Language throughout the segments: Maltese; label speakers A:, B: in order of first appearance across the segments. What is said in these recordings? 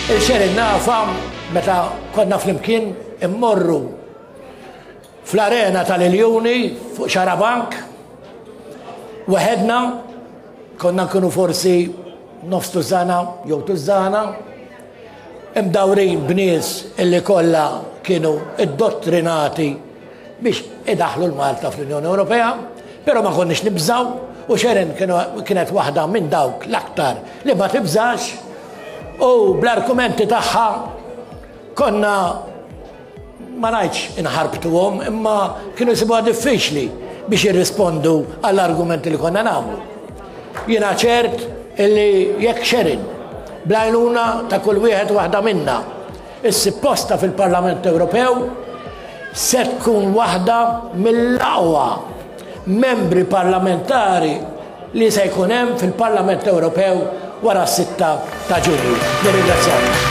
A: Il-xerin nafa meta konna flimkien immorru fl-arena tal-Iljuni fuq Xarabank waħedna konna nkunu forsi nofs tużana jew tużana imdawrin b'nies illi kollha kienu iddottrinati biex idaħlu l-Malta fl-Unjoni Ewropea, però ma konniex nibżaw u xerin kienet waħda minn dawk l-aktar li ma tibżax u bl-argumenti tagħha konna ma ngħidx inħarbtuhom imma kienu jsibuha diffiċli biex jirrispondu għall-argumenti li konna nagħmlu. Jiena ċert illi jekk xerin bl-għajnuna ta' kull wieħed waħda minna issipposta fil-Parlament Ewropew se tkun waħda mill-aqwa membri parlamentari li se jkun hemm fil-Parlament Ewropew wara s-6 ta' Ġunju. Nirringrazzjak.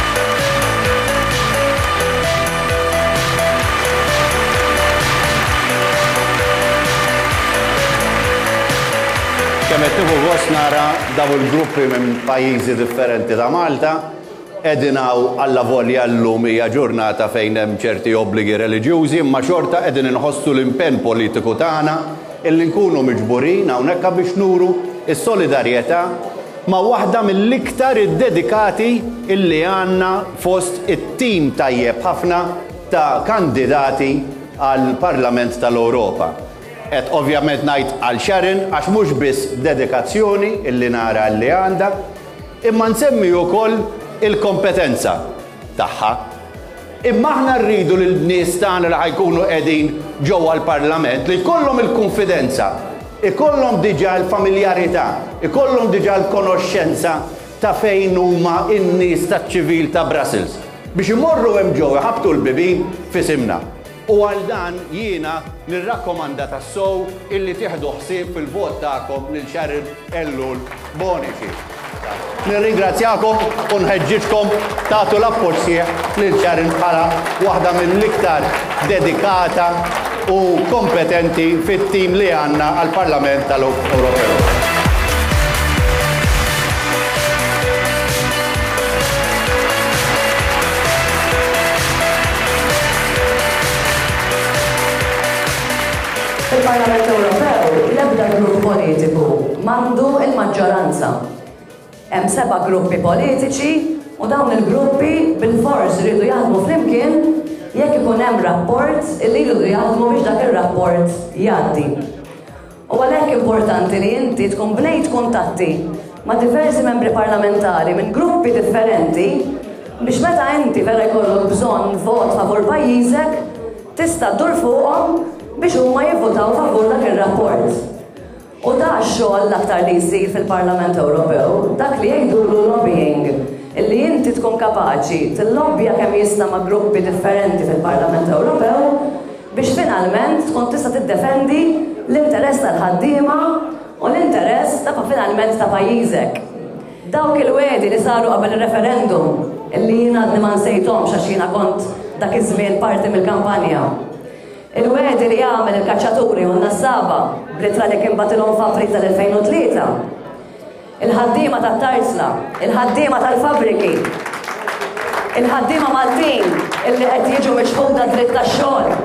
B: Kemm qed tieħu gost nara dawn il-gruppi minn pajjiżi differenti ta' Malta qegħdin hawn alla volja llum hija ġurnata fejn hemm ċerti obbligi reliġjużi imma xorta qegħdin inħossu l-impenn politiku tagħna illi nkunu miġburin hawnhekk biex nuru s-solidarjetà ma' waħda mill-iktar iddedikati illi għandna fost it-tim tajjeb ħafna ta' kandidati għall Parlament tal-Ewropa. Et ovvjament ngħid għal Sharon għax mhux biss dedikazzjoni illi nara li għandha, imma nsemmi wkoll il-kompetenza tagħha. Imma aħna rridu lil nies tagħna li ħajkunu qegħdin ġewwa l-Parlament li jkollhom il-konfidenza, ikollhom diġà l-familjarità, ikollhom diġà l-konoxxenza ta' fejn huma n-nies taċ-ċivil ta' Brussels biex imorru hemm ġewwa ħabtu l-bibin f'isimna. U għal dan jiena nirrakkomanda tas-sew illi tieħdu ħsieb fil-vot tagħkom lil Sharon Ellul Bonici. Nirringrazzjakom u nħeġġiġkom tagħtu l-appoġġ sieħ lil Sharon bħala waħda mill-iktar dedikata u kompetenti fit-tim li għandna għall-Parlament tal-Ewropew.
C: Il-Parlament Ewropew l-ebda grupp politiku m'għandu il-maġġoranza. Hemm 7 gruppi politiċi u dawn il-gruppi bil-fors iridu jaħdmu flimkien jekk ikun hemm rapport illi jridu jaħdmu biex dak ir-rapport jgħaddi. U għalhekk importanti li inti tkun bnejt kuntatti ma' diversi membri parlamentari minn gruppi differenti biex meta inti vera jkollok bżonn vot favur pajjiżek tista' ddur fuqhom biex huma jivvotaw favur dak ir-rapport. U da x-xogħol l-aktar li jsir fil-Parlament Ewropew, dak li jgħidulu lobbying, illi inti tkun kapaċi tillobbja kemm jista' ma' gruppi differenti fil-Parlament Ewropew biex finalment tkun tista' tiddefendi l-interess tal-ħaddiema u l-interess ta' finalment ta' pajjiżek. Dawk il-wedi li saru qabel ir-referendum illi jiena għadni ma nsejthomx għax jiena kont dak iż-żmien parti mill-kampanja. Il-wedi li għamel il-kaċċaturi u n-nassaba b'litra li kien batilhom f'April tal-2003. Il-ħaddiema tat-tarsla, il-ħaddiema tal-fabriki, il-ħaddiema Maltin illi qed jiġu miċħuda dritt tax-xogħol.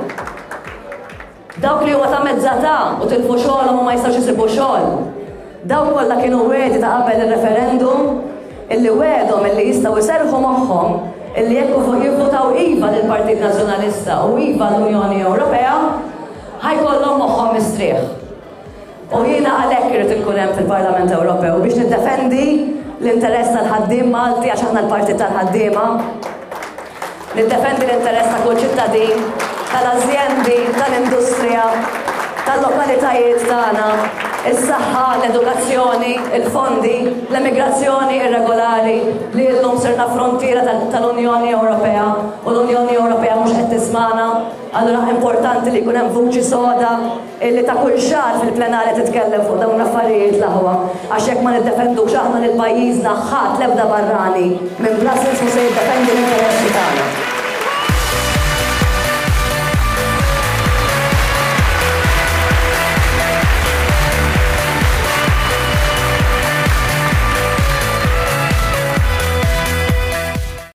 C: Dawk li huma ta' mezzata u tilfu xogħolhom u ma jistgħux isibu xogħol. Dawk kollha kienu wedi ta' qabel ir-referendum illi wedhom illi jistgħu jserħu moħħhom illi jekk jivvotaw iva lill-Partit Nazzjonalista u iva l-Unjoni Ewropea ħajkollhom moħħhom mistrieħ. U jiena għalhekk irid inkun hemm fil-Parlament Ewropew biex niddefendi l-interess tal-ħaddiem Malti għax aħna l-Partit tal-ħaddiema. Niddefendi l-interess ta' kull ċittadin, tal-ażjendi, tal-industrija, tal-lokalitajiet tagħna, is-saħħa, l-edukazzjoni, il-fondi, l-immigrazzjoni irregolari li llum sirna frontiera tal-Unjoni Ewropea u l-Unjoni Ewropea mhux qed tismana. Allura importanti li jkun hemm vuċi soda illi ta' kull xahar fil-plenarja titkellem fuq dawn l-affarijiet l-aħwa għax jekk ma niddefendux aħna lil pajjiżna ħadd l-ebda barrani minn Brussels u se jiddefendi